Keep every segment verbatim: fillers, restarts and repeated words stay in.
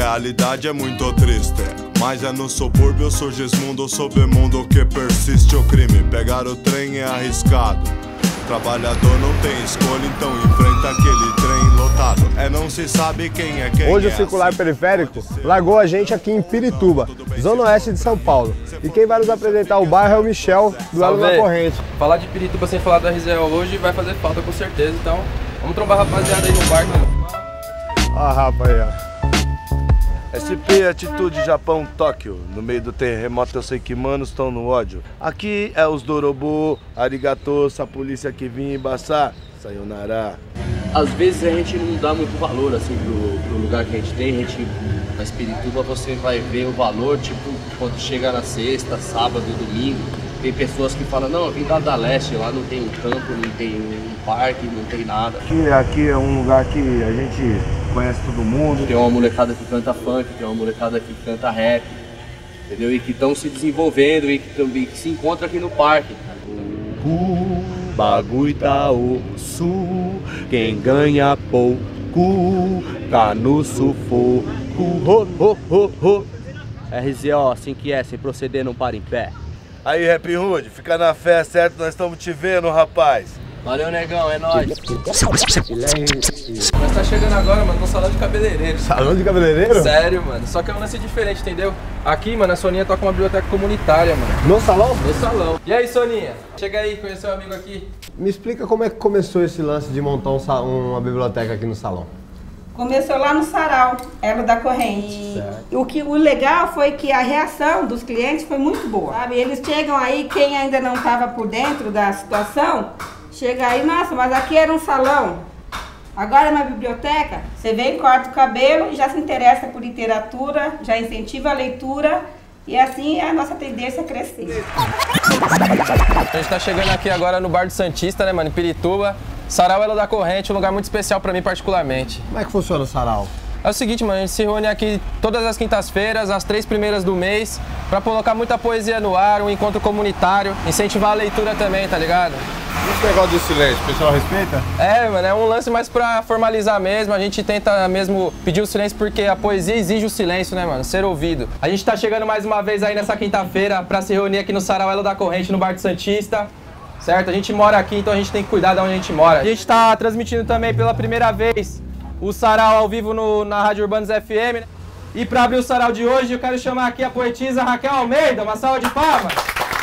realidade é muito triste, mas é no subúrbio surge mundo, submundo que persiste o crime. Pegar o trem é arriscado, trabalhador não tem escolha, então enfrenta aquele trem lotado. É, não se sabe quem é quem. Hoje é o circular assim. periférico largou a gente aqui em Pirituba, zona oeste de São Paulo. E quem vai nos apresentar o bairro é o Michel, do Elo da Corrente. Falar de Pirituba sem falar da R Z L hoje vai fazer falta com certeza, então vamos trombar a rapaziada aí no barco. Ah, rapaz, S P Atitude Japão Tóquio. No meio do terremoto eu sei que manos estão no ódio. Aqui é os Dorobu, Arigato, essa polícia que vinha embaçar, sayonara. Às vezes a gente não dá muito valor assim pro, pro lugar que a gente tem. A gente, na Pirituba você vai ver o valor, tipo, quando chega na sexta, sábado, domingo. Tem pessoas que falam, não, eu vim da da Leste, lá não tem um campo, não tem um parque, não tem nada. Aqui, aqui é um lugar que a gente conhece todo mundo. Tem uma molecada que canta funk, tem uma molecada que canta rap, entendeu? E que estão se desenvolvendo e que também se encontram aqui no parque. O bagulho tá osso, quem ganha pouco, tá no sufoco. Ho, ho, ho, ho. R Z O, assim que é, sem proceder não para em pé. Aí, Rap Hood, fica na fé, certo? Nós estamos te vendo, rapaz. Valeu, negão, é nóis. Nós tá chegando agora, mano, no salão de cabeleireiro. Salão de cabeleireiro? Sério, mano. Só que é um lance diferente, entendeu? Aqui, mano, a Soninha toca uma biblioteca comunitária, mano. No salão? No salão. E aí, Soninha? Chega aí, conheceu o amigo aqui. Me explica como é que começou esse lance de montar um sa- uma biblioteca aqui no salão. Começou lá no Sarau, Elo da Corrente. E o, que, o legal foi que a reação dos clientes foi muito boa, sabe? Eles chegam aí, quem ainda não estava por dentro da situação, chega aí, nossa, mas aqui era um salão, agora é uma biblioteca. Você vem, corta o cabelo e já se interessa por literatura, já incentiva a leitura e assim é a nossa tendência a crescer. A gente tá chegando aqui agora no Bar do Santista, né, mano, em Pirituba. Sarau Elo da Corrente, um lugar muito especial pra mim particularmente. Como é que funciona o sarau? É o seguinte, mano, a gente se reúne aqui todas as quintas-feiras, as três primeiras do mês, pra colocar muita poesia no ar, um encontro comunitário, incentivar a leitura também, tá ligado? Esse negócio do silêncio, o pessoal respeita? É, mano, é um lance mais pra formalizar mesmo, a gente tenta mesmo pedir o silêncio porque a poesia exige o silêncio, né, mano, ser ouvido. A gente tá chegando mais uma vez aí nessa quinta-feira pra se reunir aqui no Sarau Elo da Corrente, no Bar do Santista. Certo? A gente mora aqui, então a gente tem que cuidar de onde a gente mora. A gente está transmitindo também pela primeira vez o Sarau ao vivo no, na Rádio Urbanos F M. Né? E para abrir o Sarau de hoje, eu quero chamar aqui a poetisa Raquel Almeida. Uma salva de palmas.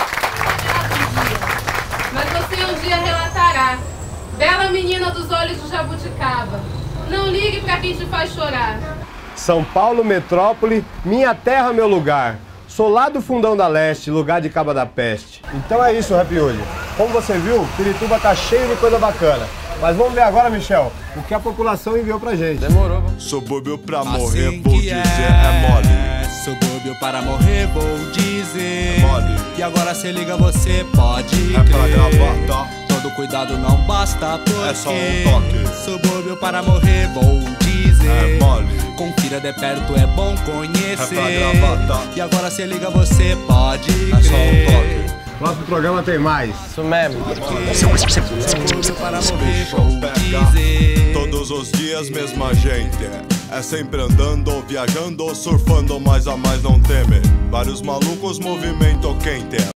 Mas você um dia relatará, bela menina dos olhos de jabuticaba, não ligue para quem te faz chorar. São Paulo, metrópole, minha terra, meu lugar. Sou lá do fundão da leste, lugar de Caba da Peste. Então é isso, Rap Hood. Como você viu, Pirituba tá cheio de coisa bacana. Mas vamos ver agora, Michel, o que a população enviou pra gente. Demorou, vamos. Subúrbio pra morrer, assim vou dizer, é, é mole. Subúrbio para morrer, vou dizer. É mole. E agora se liga, você pode É crer. pra gravar, tá? Todo cuidado não basta, porque É só um toque. Subúrbio para morrer, vou dizer. É mole. Confira de perto, é bom conhecer. É pra gravar, tá? E agora se liga, você pode É só um crer. toque. Próximo programa tem mais. Isso mesmo. Subúrbio para morrer, Deixa eu vou pegar. dizer. Todos os dias, mesma gente. É sempre andando, viajando, surfando, mas a mais não teme. Vários malucos, movimento quente.